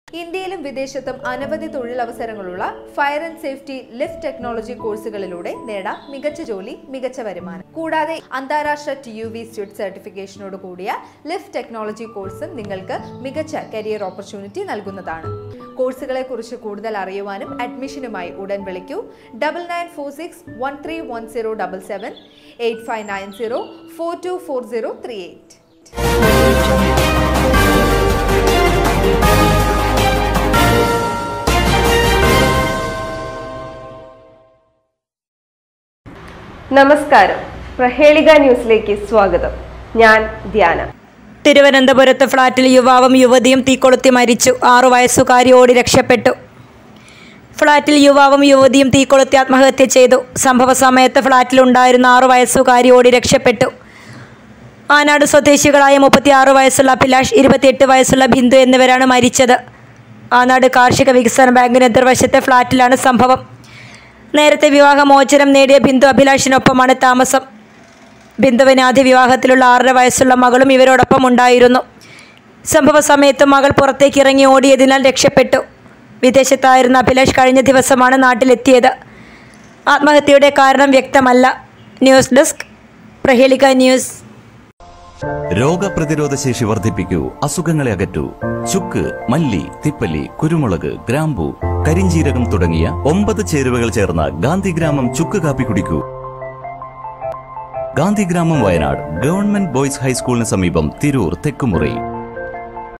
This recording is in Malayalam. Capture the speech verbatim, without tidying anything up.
ഇന്ത്യയിലും വിദേശത്തും അനവധി തൊഴിലവസരങ്ങളുള്ള fire and safety lift technology കോഴ്സുകളിലൂടെ നേടാം മികച്ച ജോലി, മികച്ച വരുമാനം. കൂടാതെ അന്താരാഷ്ട്ര ടി യു വി സ്റ്റുഡ് സർട്ടിഫിക്കേഷനോട് കൂടിയ ലിഫ്റ്റ് ടെക്നോളജി കോഴ്സും നിങ്ങൾക്ക് മികച്ച കരിയർ ഓപ്പർച്യൂണിറ്റി നൽകുന്നതാണ്. കോഴ്സുകളെ കുറിച്ച് കൂടുതൽ അറിയുവാനും അഡ്മിഷനുമായി ഉടൻ വിളിക്കൂ double nine four six one three one zero double seven eight five nine zero four two four zero three eight. നമസ്കാരം, പ്രഹേളിക ന്യൂസിലേക്ക് സ്വാഗതം. ഞാൻ ധ്യാന. തിരുവനന്തപുരത്ത് ഫ്ളാറ്റിൽ യുവാവും യുവതിയും തീകൊളുത്തി മരിച്ചു. ആറു വയസ്സുകാരി ഓടി രക്ഷപ്പെട്ടു. ഫ്ളാറ്റിൽ യുവാവും യുവതിയും തീകൊളുത്തി ആത്മഹത്യ ചെയ്തു. സംഭവ സമയത്ത് ഫ്ളാറ്റിലുണ്ടായിരുന്ന ആറു വയസ്സുകാരി ഓടി രക്ഷപ്പെട്ടു. ആനാട് സ്വദേശികളായ മുപ്പത്തിയാറ് വയസ്സുള്ള അഭിലാഷ്, ഇരുപത്തിയെട്ട് വയസ്സുള്ള ബിന്ദു എന്നിവരാണ് മരിച്ചത്. ആനാട് കാർഷിക വികസന ബാങ്കിന് എതിർവശത്തെ ഫ്ളാറ്റിലാണ് സംഭവം. നേരത്തെ വിവാഹമോചനം നേടിയ ബിന്ദു അഭിലാഷിനൊപ്പമാണ് താമസം. ബിന്ദുവിന് ആദ്യ വിവാഹത്തിലുള്ള ആറര വയസ്സുള്ള മകളും ഇവരോടൊപ്പം ഉണ്ടായിരുന്നു. സംഭവ സമയത്ത് മകൾ പുറത്തേക്ക് ഇറങ്ങി ഓടിയതിനാൽ രക്ഷപ്പെട്ടു. വിദേശത്തായിരുന്ന അഭിലാഷ് കഴിഞ്ഞ ദിവസമാണ് നാട്ടിലെത്തിയത്. ആത്മഹത്യയുടെ കാരണം വ്യക്തമല്ല. News desk, Prahelika news. രോഗപ്രതിരോധ ശേഷി വർദ്ധിപ്പിക്കൂ, അസുഖങ്ങളെ അകറ്റൂ. ചുക്ക്, മല്ലി, തിപ്പല്ലി, കുരുമുളക്, ഗ്രാമ്പു, കരിഞ്ചീരകം തുടങ്ങിയ ഒമ്പത് ചേരുവകൾ ചേർന്ന ഗാന്ധിഗ്രാമം ചുക്ക് കാപ്പി കുടിക്കൂ. ഗാന്ധിഗ്രാമം, വയനാട് ഗവൺമെന്റ് ബോയ്സ് ഹൈസ്കൂളിന് സമീപം, തിരൂർ, തെക്കുമുറി.